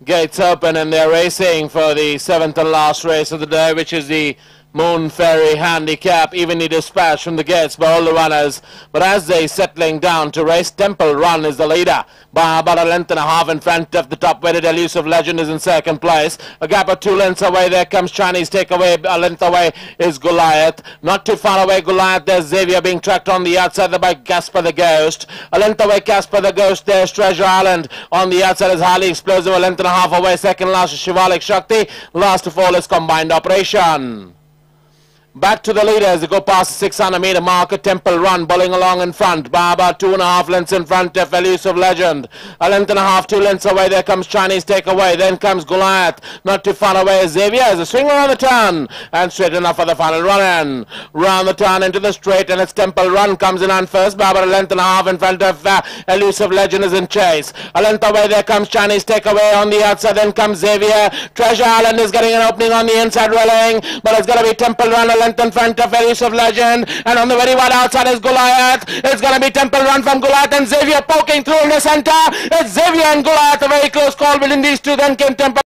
Gates open and they're racing for the 7th and last race of the day, which is the Moon Ferry Handicap. Evenly dispatched from the gates by all the runners, but as they settling down to race, Temple Run is the leader by about a length and a half in front of the top-weighted Elusive Legend is in second place. A gap of 2 lengths away, there comes Chinese Takeaway. A length away is Goliath. Not too far away, Goliath. There's Xavier being tracked on the outside there by Casper the Ghost. A length away, Casper the Ghost. There's Treasure Island. On the outside is Highly Explosive. A length and a half away. Second last is Shivalik Shakti. Last of all is Combined Operation. Back to the leaders. They go past the 600 meter marker. Temple Run bowling along in front by about 2.5 lengths in front of Elusive Legend. A length and a half, 2 lengths away. There comes Chinese Takeaway. Then comes Goliath. Not too far away is Xavier. As a swing around the turn and straight enough for the final run in. Round the turn into the straight, and it's Temple Run comes in on first by about a length and a half in front of Elusive Legend is in chase. A length away. There comes Chinese Takeaway on the outside. Then comes Xavier. Treasure Island is getting an opening on the inside railing, but it's going to be Temple Run in front of Elusive Legend, and on the very wide outside is Goliath. It's going to be Temple Run from Goliath, and Xavier poking through in the center. It's Xavier and Goliath, a very close call between these two. Then came Temple